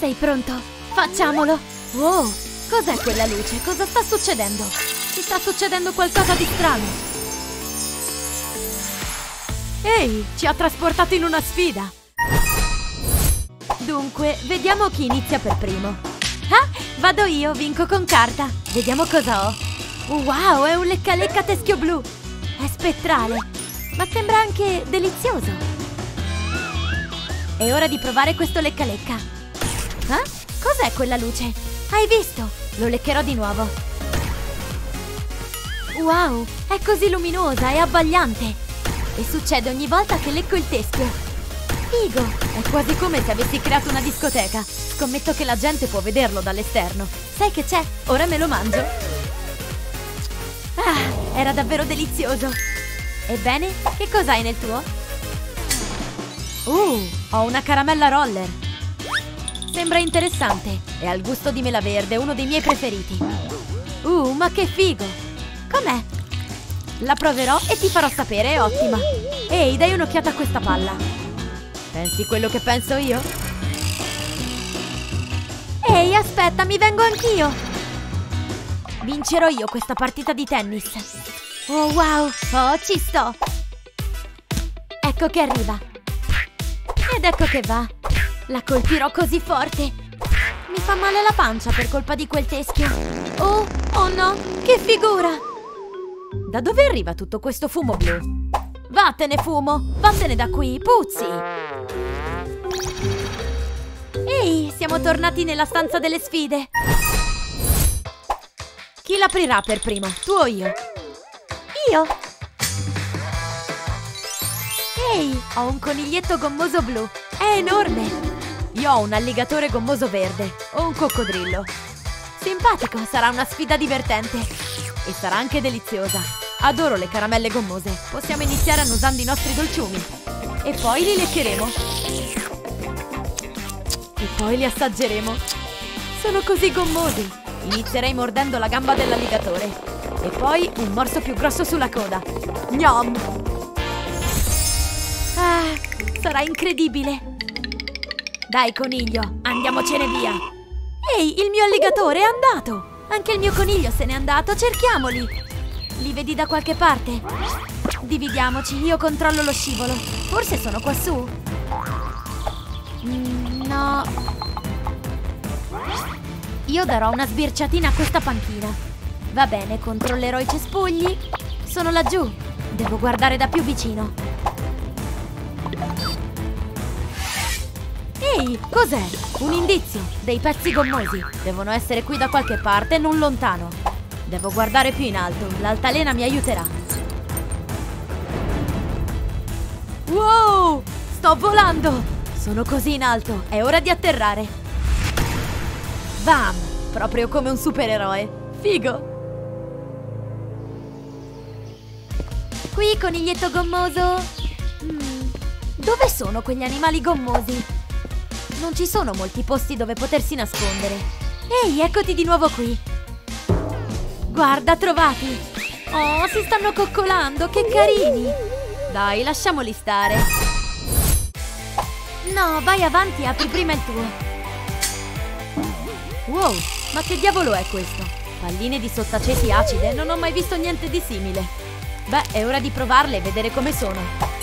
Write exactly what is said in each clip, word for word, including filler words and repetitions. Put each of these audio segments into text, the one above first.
Sei pronto? Facciamolo! Wow! Cos'è quella luce? Cosa sta succedendo? Ci sta succedendo qualcosa di strano! Ehi! Ci ha trasportato in una sfida! Dunque, vediamo chi inizia per primo. Ah! Vado io, vinco con carta! Vediamo cosa ho! Wow! È un lecca-lecca teschio blu! È spettrale! Ma sembra anche delizioso! È ora di provare questo lecca-lecca! Eh? Cos'è quella luce? Hai visto? Lo leccherò di nuovo! Wow! È così luminosa e abbagliante! E succede ogni volta che lecco il teschio! Figo! È quasi come se avessi creato una discoteca! Scommetto che la gente può vederlo dall'esterno! Sai che c'è? Ora me lo mangio! Ah! Era davvero delizioso! Ebbene, che cos'hai nel tuo? Uh! Ho una caramella roller! Sembra interessante! È al gusto di mela verde, uno dei miei preferiti! Uh! Ma che figo! Com'è? La proverò e ti farò sapere, è ottima! Ehi, dai un'occhiata a questa palla! Pensi quello che penso io? Ehi, aspetta, mi vengo anch'io! Vincerò io questa partita di tennis! Oh, wow! Oh, ci sto! Ecco che arriva! Ed ecco che va! La colpirò così forte! Mi fa male la pancia per colpa di quel teschio! Oh, oh no! Che figura! Da dove arriva tutto questo fumo blu? Vattene, fumo! Vattene da qui! Puzzi! Ehi, siamo tornati nella stanza delle sfide! Chi l'aprirà per primo? Tu o io? Io! Ehi, ho un coniglietto gommoso blu! È enorme! Io ho un alligatore gommoso verde! O un coccodrillo! Simpatico! Sarà una sfida divertente! E sarà anche deliziosa! Adoro le caramelle gommose! Possiamo iniziare annusando i nostri dolciumi! E poi li leccheremo! E poi li assaggeremo! Sono così gommosi! Inizierei mordendo la gamba dell'alligatore! E poi un morso più grosso sulla coda! Gnam! Ah, sarà incredibile! Dai, coniglio, andiamocene via! Ehi, il mio alligatore è andato! Anche il mio coniglio se n'è andato, cerchiamoli! Li vedi da qualche parte? Dividiamoci, io controllo lo scivolo. Forse sono quassù? Mm, no. Io darò una sbirciatina a questa panchina. Va bene, controllerò i cespugli. Sono laggiù. Devo guardare da più vicino. Ehi, cos'è? Un indizio. Dei pezzi gommosi. Devono essere qui da qualche parte, non lontano. Devo guardare più in alto. L'altalena mi aiuterà. Wow! Sto volando! Sono così in alto. È ora di atterrare. Bam! Proprio come un supereroe. Figo! Qui, coniglietto gommoso. Mm, dove sono quegli animali gommosi? Non ci sono molti posti dove potersi nascondere. Ehi, eccoti di nuovo qui. Guarda, trovati. Oh, si stanno coccolando, che carini. Dai, lasciamoli stare. No, vai avanti e apri prima il tuo. Wow, ma che diavolo è questo? Palline di sottaceti acide? Non ho mai visto niente di simile. Beh, è ora di provarle e vedere come sono.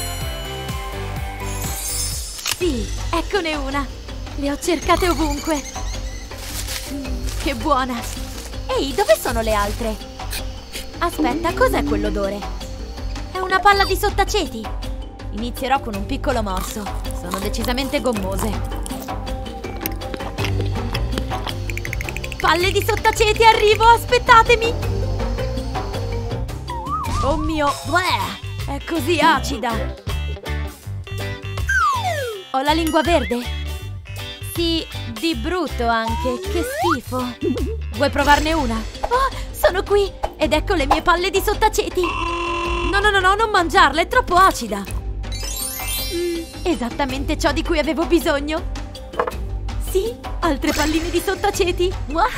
Sì, eccone una. Le ho cercate ovunque. Mm, che buona. Ehi, dove sono le altre? Aspetta, cos'è quell'odore? È una palla di sottaceti. Inizierò con un piccolo morso. Sono decisamente gommose. Palle di sottaceti, arrivo, aspettatemi. Oh mio, bleh, è così acida. Ho la lingua verde? Sì, di brutto anche, che schifo. Vuoi provarne una? Oh, sono qui! Ed ecco le mie palle di sottaceti. No, no, no, no, non mangiarla, è troppo acida. Mm, esattamente ciò di cui avevo bisogno. Sì, altre palline di sottaceti.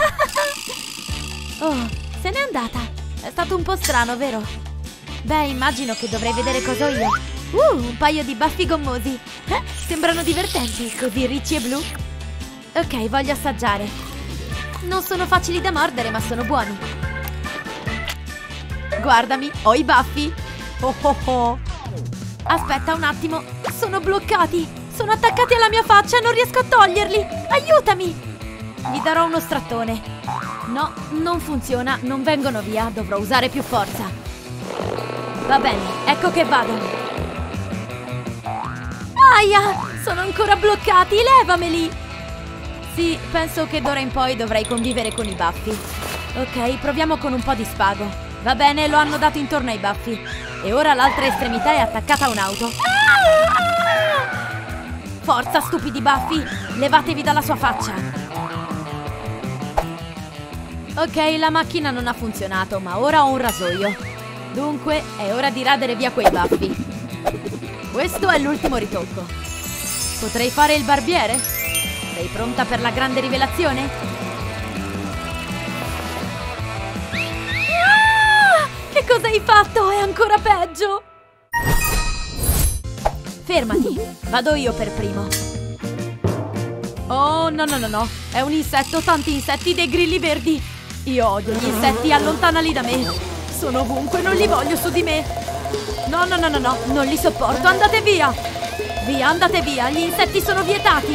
Oh, se n'è andata. È stato un po' strano, vero? Beh, immagino che dovrei vedere cosa ho io. Uh, un paio di baffi gommosi. Eh, sembrano divertenti, così ricci e blu. Ok, voglio assaggiare. Non sono facili da mordere, ma sono buoni. Guardami, ho i baffi. Oh oh oh. Aspetta un attimo, sono bloccati. Sono attaccati alla mia faccia e non riesco a toglierli. Aiutami! Gli darò uno strattone. No, non funziona, non vengono via. Dovrò usare più forza. Va bene, ecco che vado. Aia! Sono ancora bloccati, levameli! Sì, penso che d'ora in poi dovrei convivere con i baffi. Ok, proviamo con un po' di spago. Va bene, lo hanno dato intorno ai baffi. E ora l'altra estremità è attaccata a un'auto. Forza, stupidi baffi! Levatevi dalla sua faccia! Ok, la macchina non ha funzionato, ma ora ho un rasoio. Dunque, è ora di radere via quei baffi. Questo è l'ultimo ritocco. Potrei fare il barbiere? Sei pronta per la grande rivelazione? Ah! Che cosa hai fatto? È ancora peggio! Fermati, vado io per primo. Oh, no, no, no, no. È un insetto, tanti insetti, dei grilli verdi. Io odio gli insetti, allontanali da me. Sono ovunque, non li voglio su di me. No, no, no, no, no, non li sopporto, andate via. Via, andate via, gli insetti sono vietati.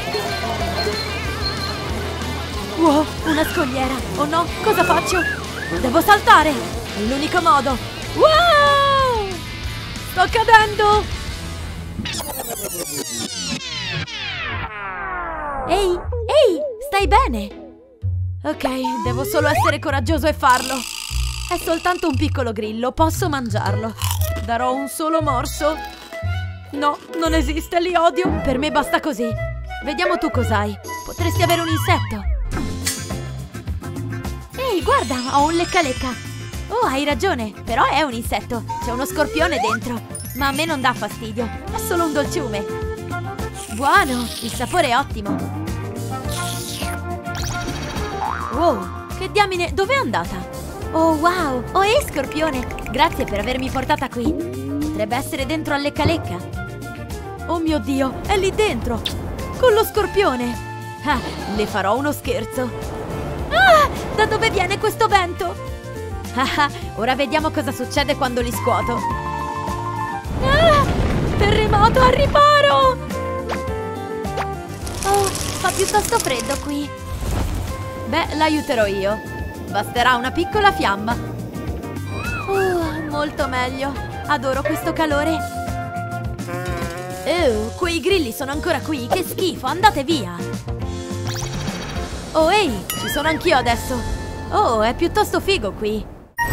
Wow, una scogliera. Oh no, cosa faccio? Devo saltare, è l'unico modo. Wow! Sto cadendo. Ehi, ehi, stai bene? Ok, devo solo essere coraggioso e farlo. È soltanto un piccolo grillo, posso mangiarlo. Darò un solo morso. No, non esiste, li odio. Per me basta così. Vediamo tu cos'hai. Potresti avere un insetto. Ehi, guarda, ho un lecca-lecca. Oh, hai ragione, però è un insetto. C'è uno scorpione dentro. Ma a me non dà fastidio, è solo un dolciume. Buono, il sapore è ottimo. Wow, che diamine, dov'è andata? Oh wow, oh ehi scorpione, grazie per avermi portata qui. Potrebbe essere dentro al lecca-lecca. Oh mio Dio, è lì dentro, con lo scorpione. Ah, le farò uno scherzo. Ah, da dove viene questo vento? Ah, ora vediamo cosa succede quando li scuoto. Ah, terremoto al riparo! Oh, fa piuttosto freddo qui. Beh, l'aiuterò io. Basterà una piccola fiamma. Uh, molto meglio. Adoro questo calore. Oh, quei grilli sono ancora qui. Che schifo, andate via. Oh, ehi, ci sono anch'io adesso. Oh, è piuttosto figo qui.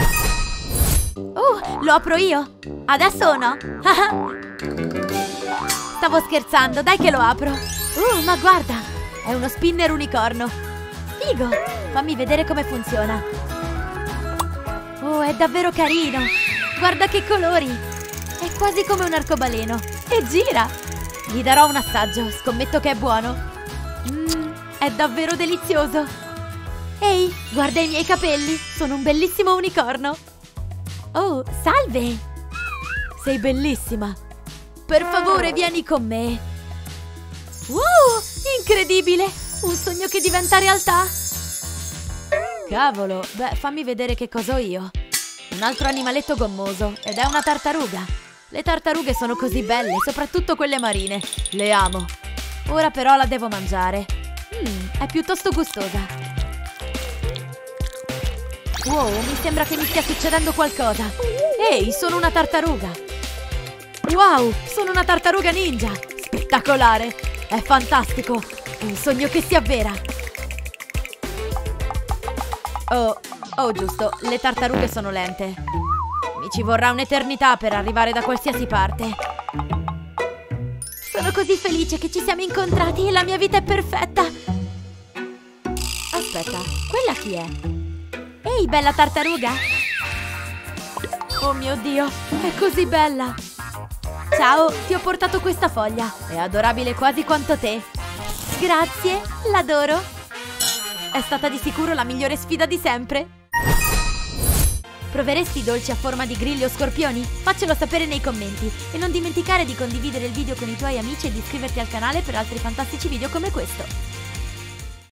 Oh, lo apro io? Adesso o no? Stavo scherzando, dai che lo apro. Uh, ma guarda, è uno spinner unicorno. Figo, fammi vedere come funziona. Oh, è davvero carino. Guarda che colori. È quasi come un arcobaleno. E gira. Gli darò un assaggio, scommetto che è buono. Mmm, è davvero delizioso. Ehi, guarda i miei capelli. Sono un bellissimo unicorno. Oh, salve. Sei bellissima. Per favore, vieni con me. Wow, incredibile. Un sogno che diventa realtà. Cavolo, beh, fammi vedere che cosa ho io. Un altro animaletto gommoso, ed è una tartaruga. Le tartarughe sono così belle, soprattutto quelle marine. Le amo. Ora però la devo mangiare. Mmm, è piuttosto gustosa. Wow, mi sembra che mi stia succedendo qualcosa. Ehi, sono una tartaruga. Wow, sono una tartaruga ninja. Spettacolare. È fantastico. Un sogno che si avvera. Oh, oh giusto, le tartarughe sono lente. Mi ci vorrà un'eternità per arrivare da qualsiasi parte. Sono così felice che ci siamo incontrati e la mia vita è perfetta. Aspetta, quella chi è? Ehi, bella tartaruga. Oh mio Dio, è così bella. Ciao, ti ho portato questa foglia. È adorabile quasi quanto te. Grazie, l'adoro. È stata di sicuro la migliore sfida di sempre. Proveresti dolci a forma di grilli o scorpioni? Faccelo sapere nei commenti. E non dimenticare di condividere il video con i tuoi amici e di iscriverti al canale per altri fantastici video come questo.